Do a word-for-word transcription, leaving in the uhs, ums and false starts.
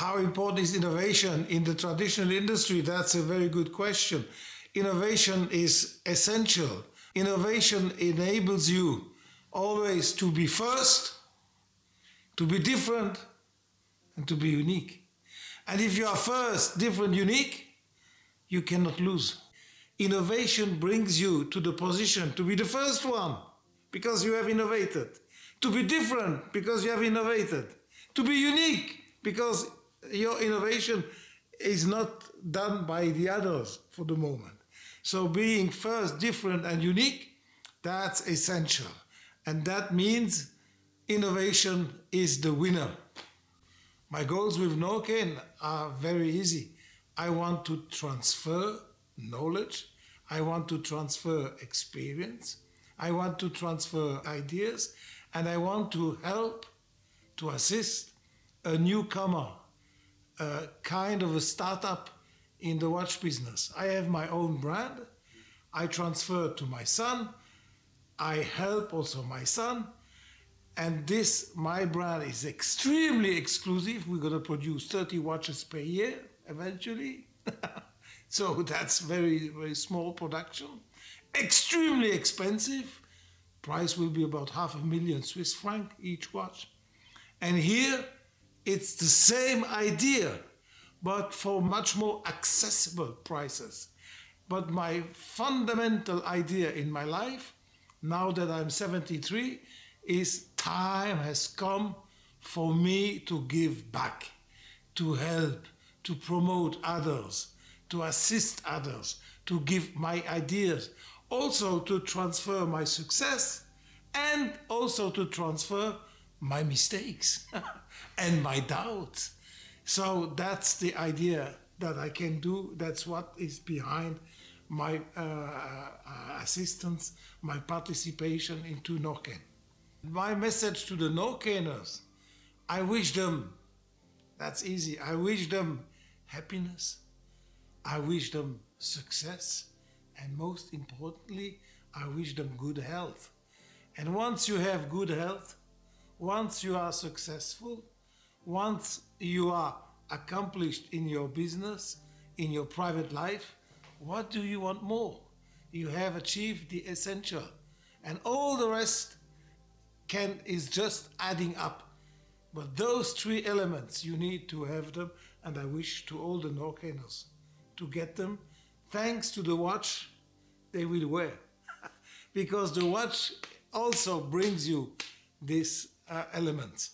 how important is innovation in the traditional industry? That's a very good question. Innovation is essential. Innovation enables you always to be first, to be different, and to be unique. And if you are first, different, unique, you cannot lose. Innovation brings you to the position to be the first one because you have innovated, to be different because you have innovated, to be unique because your innovation is not done by the others for the moment. So being first, different, and unique, that's essential. And that means innovation is the winner. My goals with NORQAIN are very easy. I want to transfer knowledge. I want to transfer experience. I want to transfer ideas. And I want to help, to assist a newcomer, a kind of a startup in the watch business. I have my own brand. I transfer to my son. I help also my son. And this, my brand, is extremely exclusive. We're going to produce thirty watches per year eventually. So that's very, very small production. Extremely expensive. Price will be about half a million Swiss franc each watch. And here, it's the same idea, but for much more accessible prices. But my fundamental idea in my life, now that I'm seventy-three, is time has come for me to give back, to help, to promote others, to assist others, to give my ideas, also to transfer my success, and also to transfer my mistakes and my doubts. So that's the idea that I can do. That's what is behind my uh, uh, assistance, my participation into NORQAIN. My message to the NORQAINers, I wish them, that's easy, I wish them happiness, I wish them success, and most importantly, I wish them good health. And once you have good health, once you are successful, once you are accomplished in your business, in your private life, what do you want more? You have achieved the essential, and all the rest can is just adding up. But those three elements, you need to have them, and I wish to all the NORQAINers to get them, thanks to the watch they will wear. Because the watch also brings you these uh, elements.